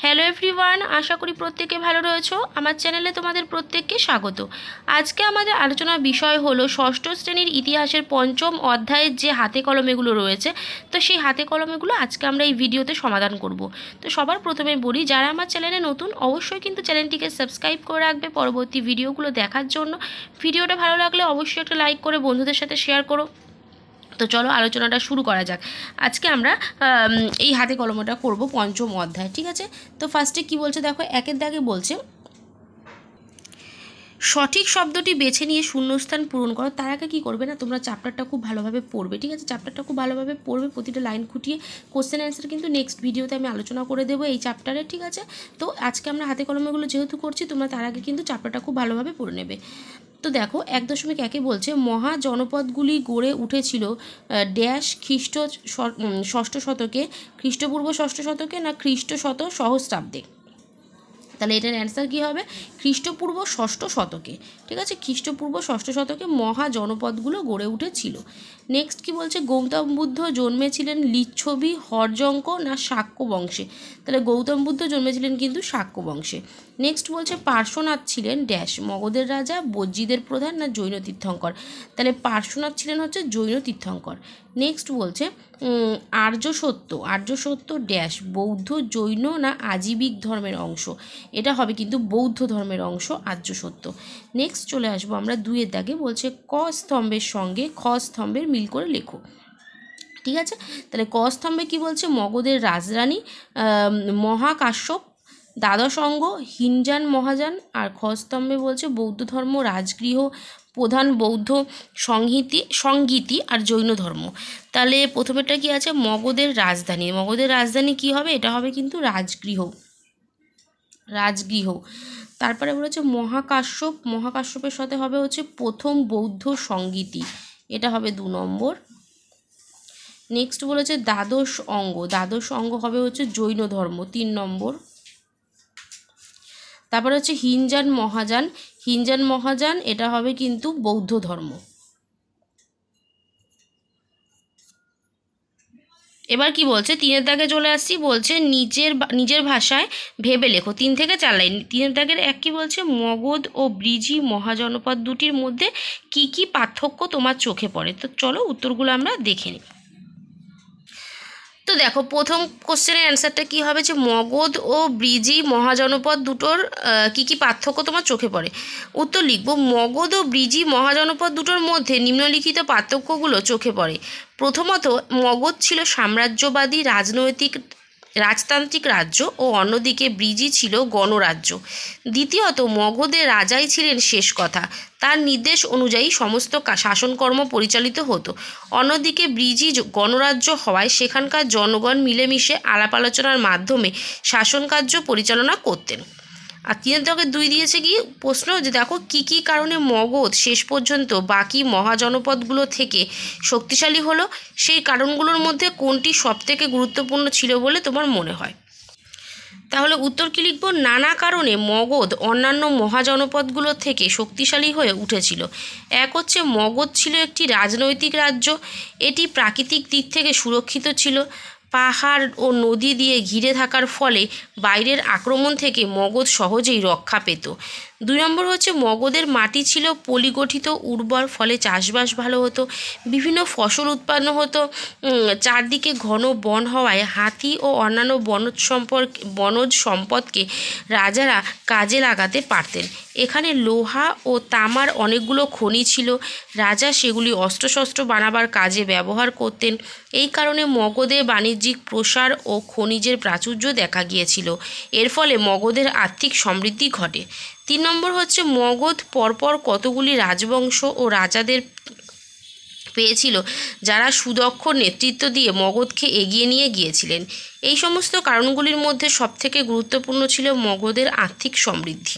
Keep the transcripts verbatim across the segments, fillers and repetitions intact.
Hello everyone, আশা করি প্রত্যেকে ভালো রয়েছো। আমার চ্যানেলে তোমাদের প্রত্যেককে স্বাগত। আজকে আমাদের আলোচনার বিষয় হলো ষষ্ঠ শ্রেণীর ইতিহাসের পঞ্চম অধ্যায়ের যে হাতে কলমেগুলো রয়েছে, তো সেই হাতে কলমেগুলো আজকে আমরা এই ভিডিওতে সমাধান করব। তো সবার প্রথমে বলি, যারা আমার চ্যানেলে নতুন অবশ্যই কিন্তু চ্যানেলটিকে সাবস্ক্রাইব করে রাখবে পরবর্তী ভিডিওগুলো দেখার জন্য। ভিডিওটা ভালো লাগলে অবশ্যই একটা লাইক করে বন্ধুদের সাথে শেয়ার করো। তো চলো আলোচনাটা শুরু করা যাক। আজকে আমরা এই হাতে কলমটা করব পঞ্চম অধ্যায়, ঠিক আছে? তো ফার্স্টে কি বলছে দেখো, একের দাগে বলছে সঠিক শব্দটি বেছে নিয়ে শূন্যস্থান পূরণ করো। তার আগে কী করবে না, তোমরা চ্যাপ্টারটা খুব ভালোভাবে পড়বে, ঠিক আছে? চ্যাপ্টারটা খুব ভালোভাবে পড়বে, প্রতিটা লাইন খুঁটিয়ে। কোশ্চেন অ্যান্সার কিন্তু নেক্সট ভিডিওতে আমি আলোচনা করে দেবো এই চ্যাপ্টারে, ঠিক আছে? তো আজকে আমরা হাতে কলমেগুলো যেহেতু করছি, তোমরা তার আগে কিন্তু চ্যাপ্টারটা খুব ভালোভাবে পড়ে নেবে। তো দেখো এক দশমিক একে বলছে মহা জনপদগুলি গড়ে উঠেছিল ড্যাশ খ্রিস্ট ষষ্ঠ শতকে, খ্রিস্টপূর্ব ষষ্ঠ শতকে না খ্রিস্ট শত সহস্রাব্দে। তাহলে এটার অ্যান্সার কী হবে? খ্রিস্টপূর্ব ষষ্ঠ শতকে, ঠিক আছে? খ্রিস্টপূর্ব ষষ্ঠ শতকে মহা জনপদগুলো গড়ে উঠেছিল। নেক্সট কি বলছে, গৌতম বুদ্ধ জন্মেছিলেন লিচ্ছবি হরজঙ্ক না শাক্য বংশে। তাহলে গৌতম বুদ্ধ জন্মেছিলেন কিন্তু শাক্য বংশে। নেক্সট বলছে পার্শ্বনাথ ছিলেন ড্যাশ, মগধের রাজা, বজ্জীদের প্রধান না জৈন তীর্থঙ্কর। তাহলে পার্শ্বনাথ ছিলেন হচ্ছে জৈন তীর্থঙ্কর। নেক্সট বলছে আর্য সত্য, আর্য সত্য ড্যাশ, বৌদ্ধ জৈন না আজীবিক ধর্মের অংশ। এটা হবে কিন্তু বৌদ্ধ ধর্মের অংশ আর্য সত্য। নেক্সট চলে আসবো আমরা দুইয়ের দাগে, বলছে ক স্তম্ভের সঙ্গে খ স্তম্ভের মিল করে লেখো, ঠিক আছে? তাহলে ক স্তম্ভে কি বলছে, মগধের রাজরানী মহাকাশ্যপ দ্বাদশ অঙ্গ হিনজান মহাযান। আর খ স্তম্ভে বলছে বৌদ্ধ ধর্ম রাজগৃহ প্রধান বৌদ্ধ সংহিতি সংগীতি আর জৈন ধর্ম। তাহলে প্রথমেরটা কি আছে, মগধের রাজধানী। মগধের রাজধানী কি হবে? এটা হবে কিন্তু রাজগৃহ, রাজগৃহ। তারপরে বলেছে মহাকাশ্যপ, মহাকাশ্যপের সাথে হবে হচ্ছে প্রথম বৌদ্ধ সংগীতি, এটা হবে দু নম্বর। নেক্সট বলেছে দ্বাদশ অঙ্গ, দ্বাদশ অঙ্গ হবে হচ্ছে জৈন ধর্ম, তিন নম্বর। তারপরে হচ্ছে হিনজান মহাযান, হিনজান মহাযান এটা হবে কিন্তু বৌদ্ধ ধর্ম। এবার কি বলছে, তিনের দাগে চলে আসছি, বলছে নিজের নিজের ভাষায় ভেবে লেখো, তিন থেকে চার লাইন। তিনের দাগের এক কি বলছে, মগধ ও ব্রিজি মহাজনপদ দুটির মধ্যে কি কি পার্থক্য তোমার চোখে পড়ে। তো চলো উত্তরগুলো আমরা দেখে নিই। তো দেখো প্রথম কোশ্চেনের অ্যান্সারটা কী হবে, যে মগধ ও ব্রিজি মহাজনপদ দুটোর কী কী পার্থক্য তোমার চোখে পড়ে। উত্তর লিখব, মগধ ও ব্রিজি মহাজনপদ দুটোর মধ্যে নিম্নলিখিত পার্থক্যগুলো চোখে পড়ে। প্রথমত, মগধ ছিল সাম্রাজ্যবাদী রাজনৈতিক রাজতান্ত্রিক রাজ্য ও অন্যদিকে ব্রিজি ছিল গণরাজ্য। দ্বিতীয়ত, মগধের রাজাই ছিলেন শেষ কথা, তার নির্দেশ অনুযায়ী সমস্ত শাসনকর্ম পরিচালিত হতো। অন্যদিকে ব্রিজি গণরাজ্য হওয়ায় সেখানকার জনগণ মিলেমিশে আলাপ আলোচনার মাধ্যমে শাসনকার্য পরিচালনা করতেন। আর তিনের দাগে দুই দিয়েছে কি প্রশ্ন, যে দেখো কি কি কারণে মগধ শেষ পর্যন্ত বাকি মহাজনপদগুলো থেকে শক্তিশালী হলো, সেই কারণগুলোর মধ্যে কোনটি সবথেকে গুরুত্বপূর্ণ ছিল বলে তোমার মনে হয়। তাহলে উত্তর কি লিখব, নানা কারণে মগধ অন্যান্য মহাজনপদগুলোর থেকে শক্তিশালী হয়ে উঠেছিল। এক হচ্ছে মগধ ছিল একটি রাজনৈতিক রাজ্য, এটি প্রাকৃতিক দিক থেকে সুরক্ষিত ছিল, পাহাড় ও নদী দিয়ে ঘিরে থাকার ফলে বাইরের আক্রমণ থেকে মগধ সহজেই রক্ষা পেত। দুই নম্বর হচ্ছে মগধের মাটি ছিল পলিগঠিত উর্বর, ফলে চাষবাস ভালো হতো, বিভিন্ন ফসল উৎপন্ন হতো। চারদিকে ঘন বন হওয়ায় হাতি ও অন্যান্য বনজ সম্পর্ক বনজ সম্পদকে রাজারা কাজে লাগাতে পারতেন। এখানে লোহা ও তামার অনেকগুলো খনি ছিল, রাজা সেগুলি অস্ত্রশস্ত্র বানাবার কাজে ব্যবহার করতেন। এই কারণে মগধে বাণিজ্যিক প্রসার ও খনিজের প্রাচুর্য দেখা গিয়েছিল। এর ফলে মগধের আর্থিক সমৃদ্ধি ঘটে। তিন নম্বর হচ্ছে মগধ পরপর কতগুলি রাজবংশ ও রাজাদের পেয়েছিল, যারা সুদক্ষ নেতৃত্ব দিয়ে মগধকে এগিয়ে নিয়ে গিয়েছিলেন। এই সমস্ত কারণগুলির মধ্যে সবথেকে গুরুত্বপূর্ণ ছিল মগধের আর্থিক সমৃদ্ধি।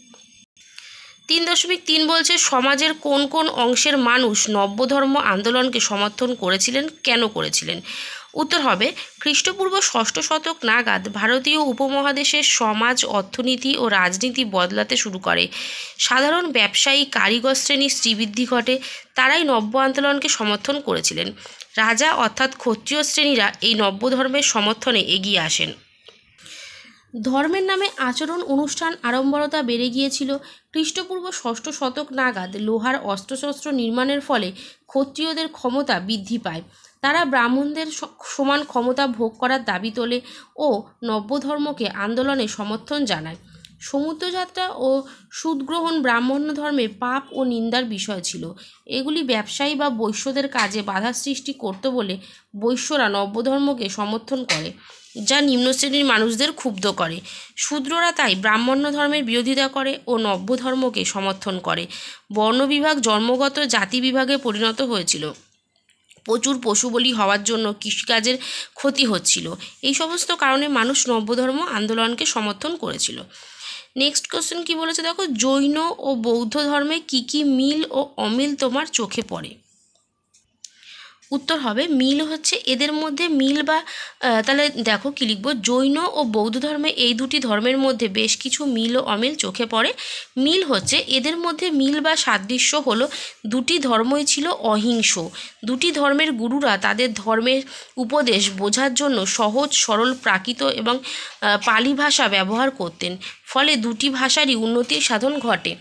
তিন দশমিক তিন বলছে সমাজের কোন কোন অংশের মানুষ নব্যধর্ম আন্দোলনকে সমর্থন করেছিলেন, কেন করেছিলেন। উত্তর হবে খ্রিস্টপূর্ব ষষ্ঠ শতক নাগাদ ভারতীয় উপমহাদেশের সমাজ, অর্থনীতি ও রাজনীতি বদলাতে শুরু করে। সাধারণ ব্যবসায়ী, কারিগর শ্রেণীর শ্রীবৃদ্ধি ঘটে, তারাই নব্য আন্দোলনকে সমর্থন করেছিলেন। রাজা অর্থাৎ ক্ষত্রিয় শ্রেণীরা এই নব্য ধর্মের সমর্থনে এগিয়ে আসেন। ধর্মের নামে আচরণ অনুষ্ঠান আড়ম্বরতা বেড়ে গিয়েছিল। খ্রিস্টপূর্ব ষষ্ঠ শতক নাগাদ লোহার অস্ত্রশস্ত্র নির্মাণের ফলে ক্ষত্রিয়দের ক্ষমতা বৃদ্ধি পায়। তারা ব্রাহ্মণদের সমান ক্ষমতা ভোগ করার দাবি তোলে ও নব্যধর্মকে আন্দোলনে সমর্থন জানায়। সমুদ্রযাত্রা ও সুদগ্রহণ ব্রাহ্মণ্য ধর্মে পাপ ও নিন্দার বিষয় ছিল। এগুলি ব্যবসায়ী বা বৈশ্যদের কাজে বাধা সৃষ্টি করত বলে বৈশ্যরা নব্যধর্মকে সমর্থন করে, যা নিম্ন শ্রেণীর মানুষদের ক্ষুব্ধ করে। শূদ্ররা তাই ব্রাহ্মণ্য ধর্মের বিরোধিতা করে ও নব্য ধর্মকে সমর্থন করে। বর্ণবিভাগ জন্মগত জাতি বিভাগে পরিণত হয়েছিল। প্রচুর পশুবলি হওয়ার জন্য কৃষিকাজের ক্ষতি হচ্ছিল। এই সমস্ত কারণে মানুষ নব্যধর্ম আন্দোলনকে সমর্থন করেছিল। নেক্সট কোশ্চেন কি বলেছে দেখো, জৈন ও বৌদ্ধ ধর্মে কি কি মিল ও অমিল তোমার চোখে পড়ে? উত্তর হবে মিল হচ্ছে এদের মধ্যে মিল বা তাহলে দেখো কি লিখবো, জৈন ও বৌদ্ধ ধর্মে এই দুটি ধর্মের মধ্যে বেশ কিছু মিল ও অমিল চোখে পড়ে। মিল হচ্ছে এদের মধ্যে মিল বা সাদৃশ্য হলো দুটি ধর্মই ছিল অহিংস। দুটি ধর্মের গুরুরা তাদের ধর্মের উপদেশ বোঝার জন্য সহজ সরল প্রাকৃত এবং পালি ভাষা ব্যবহার করতেন, ফলে দুটি ভাষারই উন্নতির সাধন ঘটে।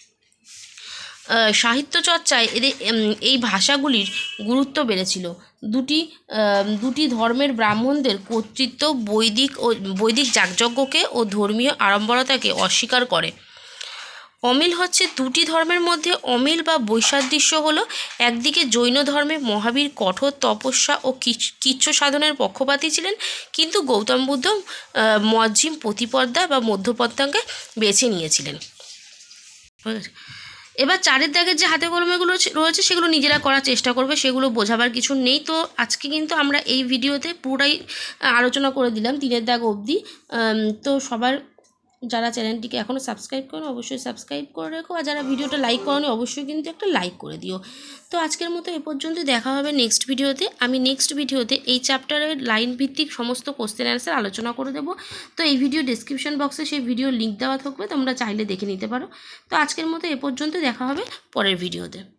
সাহিত্য চর্চায় এদের এই ভাষাগুলির গুরুত্ব বেড়েছিল। দুটি দুটি ধর্মের ব্রাহ্মণদের কর্তৃত্ব বৈদিক ও বৈদিক যাগযজ্ঞকে ও ধর্মীয় আড়ম্বরতাকে অস্বীকার করে। অমিল হচ্ছে দুটি ধর্মের মধ্যে অমিল বা বৈসাদৃশ্য হলো, একদিকে জৈন ধর্মে মহাবীর কঠোর তপস্যা ও কীচ্ছ সাধনের পক্ষপাতী ছিলেন, কিন্তু গৌতম বুদ্ধ মজ্জিম প্রতিপদ্যা বা মধ্যপন্থাকে বেছে নিয়েছিলেন। এবার চারের দাগের যে হাতে কলমেগুলো রয়েছে সেগুলো নিজেরা করার চেষ্টা করবে, সেগুলো বোঝাবার কিছু নেই। তো আজকে কিন্তু আমরা এই ভিডিওতে পুরোটাই আলোচনা করে দিলাম তিনের দাগ অবধি। তো সবার যারা চ্যানেলটিকে এখনও সাবস্ক্রাইব করো অবশ্যই সাবস্ক্রাইব করে রেখো, আর যারা ভিডিওটা লাইক করো অবশ্যই কিন্তু একটা লাইক করে দিও। তো আজকের মতো এ পর্যন্তই, দেখা হবে নেক্সট ভিডিওতে। আমি নেক্সট ভিডিওতে এই চ্যাপ্টারের লাইন ভিত্তিক সমস্ত কোশ্চেন অ্যান্সার আলোচনা করে দেবো। তো এই ভিডিও ডেসক্রিপশন বক্সে সেই ভিডিও লিঙ্ক দেওয়া থাকবে, তোমরা চাইলে দেখে নিতে পারো। তো আজকের মতো এ পর্যন্ত, দেখা হবে পরের ভিডিওতে।